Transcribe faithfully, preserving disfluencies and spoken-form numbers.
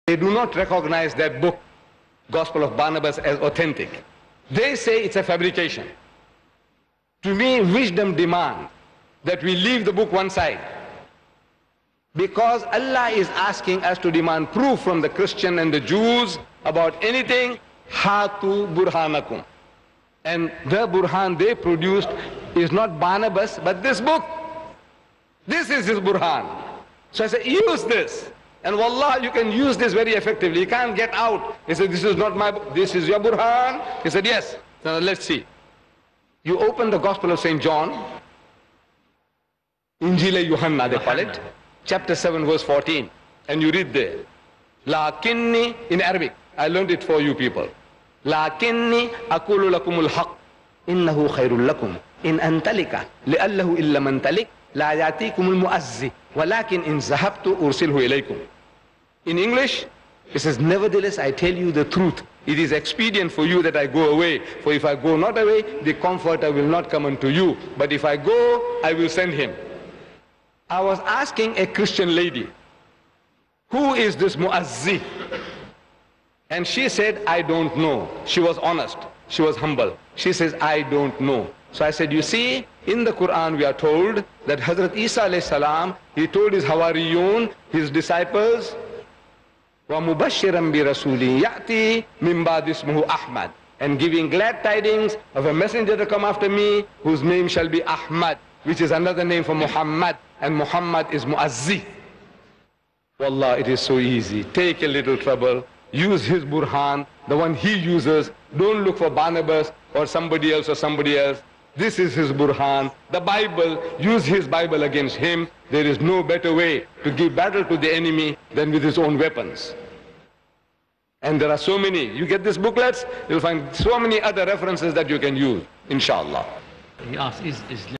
They do not recognize that book, Gospel of Barnabas, as authentic. They say it's a fabrication. To me, wisdom demands that we leave the book one side. Because Allah is asking us to demand proof from the Christian and the Jews about anything, hatu burhanakum. And the burhan they produced is not Barnabas, but this book. This is his burhan. So I said, use this. And wallah, you can use this very effectively. You can't get out. He said, this is not my book. This is your burhan. He said, yes. So let's see. You open the Gospel of Saint John, Injil Yohanna they call it, chapter seven verse fourteen, and you read there, Lakinni, in Arabic, I learned it for you people. Lakinni akulu lakumul haq, innahu khairul lakum, in antalika, li'allahu illa mantalik, la yatikumul muazzi, walakin in zahabtu ursilhu ilaykum. In English, it says, nevertheless, I tell you the truth. It is expedient for you that I go away. For if I go not away, the Comforter will not come unto you. But if I go, I will send him. I was asking a Christian lady, who is this Muazzi? And she said, I don't know. She was honest. She was humble. She says, I don't know. So I said, you see, in the Quran we are told that Hazrat Isa alayhi salam, he told his Hawariyun, his disciples, وَمُبَشِّرًا بِرَسُولٍ يَأْتِي مِنْ بَعْدِ اسْمُهُ أَحْمَدٍ, and giving glad tidings of a messenger to come after me, whose name shall be Ahmad, which is another name for Muhammad, and Muhammad is Muazzi. Wallah, it is so easy. Take a little trouble, use his burhan, the one he uses. Don't look for Barnabas or somebody else or somebody else. This is his burhan. The Bible, use his Bible against him. There is no better way to give battle to the enemy than with his own weapons. And there are so many. You get these booklets, you'll find so many other references that you can use, inshallah. He asks, is Islam